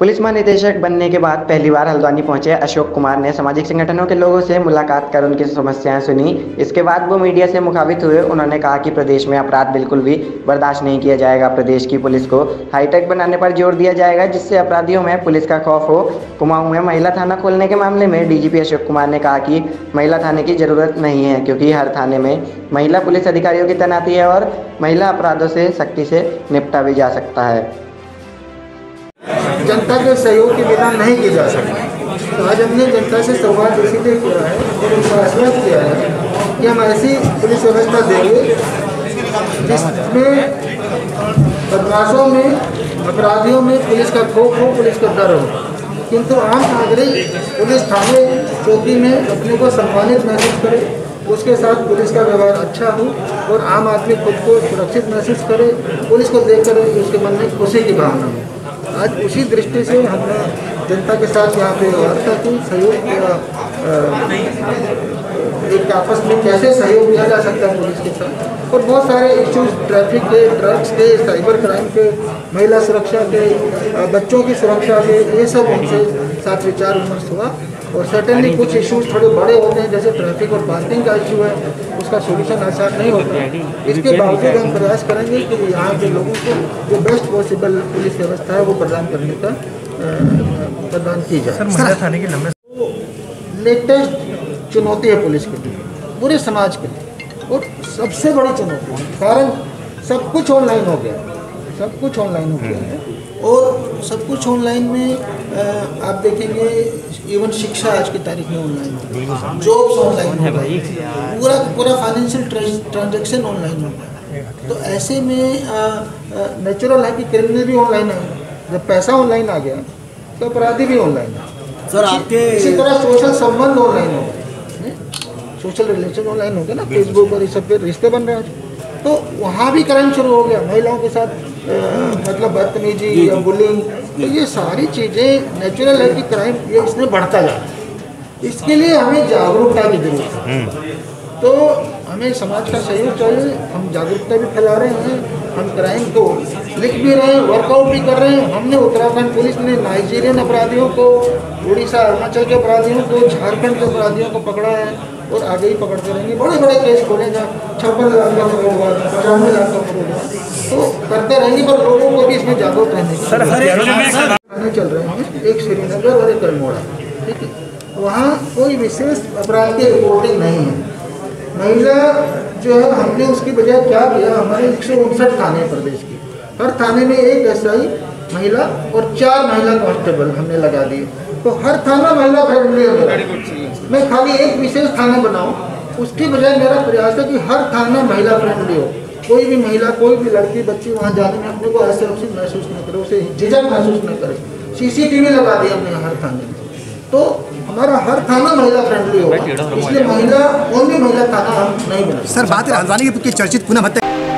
Police महानिदेशक बनने के बाद पहली बार हल्द्वानी पहुंचे अशोक कुमार ने सामाजिक संगठनों के लोगों से मुलाकात कर उनकी समस्याएं सुनी। इसके बाद वो मीडिया से मुखातिब हुए। उन्होंने कहा कि प्रदेश में अपराध बिल्कुल भी बर्दाश्त नहीं किया जाएगा। प्रदेश की पुलिस को हाईटेक बनाने पर जोर दिया जाएगा, जिससे अपराधियों में पुलिस का खौफ हो। कुमाऊं में महिला थाना खोलने के मामले में डीजीपी अशोक कुमार ने कहा कि महिला थाने की जरूरत नहीं है, क्योंकि हर थाने में महिला पुलिस अधिकारियों की तैनाती है और महिला अपराधों से सख्ती से निपटा भी जा सकता है। जनता के सहयोग के बिना नहीं किया जा सकता। तो आज हमने जनता से संवाद इसीलिए किया है और उनको आश्वस्त किया है कि हम ऐसी पुलिस व्यवस्था देंगे जिसमें बदमाशों में, अपराधियों में पुलिस का खौफ हो, पुलिस का डर हो, किंतु आम नागरिक पुलिस थाने चौकी में अपने को सम्मानित महसूस करे, उसके साथ पुलिस का व्यवहार अच्छा हो और आम आदमी खुद को सुरक्षित महसूस करे, पुलिस को देखकर उसके मन में खुशी की भावना हो। आज उसी दृष्टि से हमने जनता के साथ यहाँ पे वार्ता की, सहयोग किया, एक आपस में कैसे सहयोग किया जा सकता है पुलिस के साथ, और बहुत सारे इश्यूज ट्रैफिक के, ड्रग्स के, साइबर क्राइम के, महिला सुरक्षा के, बच्चों की सुरक्षा के, ये सब उनसे साथ विचार विमर्श हुआ। और सर्टेनली कुछ इश्यूज थोड़े बड़े होते हैं, जैसे ट्रैफिक और पार्किंग का इशू है, उसका सोल्यूशन आसान नहीं होता है। इसके बावजूद हम प्रयास करेंगे कि यहाँ के लोगों को जो बेस्ट पॉसिबल पुलिस व्यवस्था है वो प्रदान करने का प्रदान की जाए। सर, महिला थाने के लंबे लेटेस्ट चुनौती है पुलिस के लिए, पूरे समाज के लिए, और सबसे बड़ी चुनौती है कारण सब कुछ ऑनलाइन हो गया, सब कुछ ऑनलाइन हो गया है। और सब कुछ ऑनलाइन में आप देखेंगे इवन शिक्षा आज की तारीख में ऑनलाइन है, जॉब्स ऑनलाइन हो गई, पूरा फाइनेंशियल ट्रांजैक्शन ऑनलाइन हो गया। तो ऐसे में नेचुरल है कि क्रिमिनल भी ऑनलाइन है। जब पैसा ऑनलाइन आ गया तो अपराधी भी ऑनलाइन है। सर, आपके इसी तरह सोशल संबंध ऑनलाइन हो गए, सोशल रिलेशन ऑनलाइन हो गया ना, फेसबुक और इस सब पे रिश्ते बन रहे हैं, तो वहाँ भी क्राइम शुरू हो गया, महिलाओं के साथ मतलब बदतमीजी या बुलिंग। तो ये सारी चीज़ें नेचुरल है कि क्राइम ये इसमें बढ़ता जा रहा है। इसके लिए हमें जागरूकता की जरूरत है। तो हमें समाज का सहयोग चाहिए। हम जागरूकता भी फैला रहे हैं, हम क्राइम को लिख भी रहे हैं, वर्कआउट भी कर रहे हैं। हमने उत्तराखंड पुलिस ने नाइजीरियन अपराधियों को, उड़ीसा अरुणाचल के अपराधियों को, झारखंड के अपराधियों को पकड़ा है और आगे ही पकड़ते रहेंगे। बड़े बड़े केस खोलेगा, 56 लाख का फ्रॉड हुआ, 95 लाख का फ्रॉड हुआ, तो करते रहेंगे, पर लोगों को भी इसमें जागरूक रहने की थाने चल रहे हैं, एक श्रीनगर और एक अल्मोड़ा, ठीक है। वहाँ कोई विशेष अपराध की रिपोर्टिंग नहीं है। महिला जो है, हमने उसकी बजाय क्या किया, हमारे 159 थाने प्रदेश की, हर थाने में एक एसआई महिला और 4 महिला कांस्टेबल हमने लगा दिए। तो हर थाना महिला फ्रेंडली हो गया। मैं खाली एक विशेष थाना बनाऊँ, उसकी बजाय मेरा प्रयास है कि हर थाना महिला फ्रेंडली हो। कोई भी महिला, कोई भी लड़की, बच्ची वहाँ जाने में अपने को असुरक्षित महसूस न करे, उसे झिझक महसूस न करे। CCTV लगा दिया हमने हर थाने में, तो हमारा हर थाना महिला फ्रेंडली होगा। इसलिए महिला, कोई भी महिला थाना हम नहीं बना। सर, बात है राजधानी की चर्चित पुनः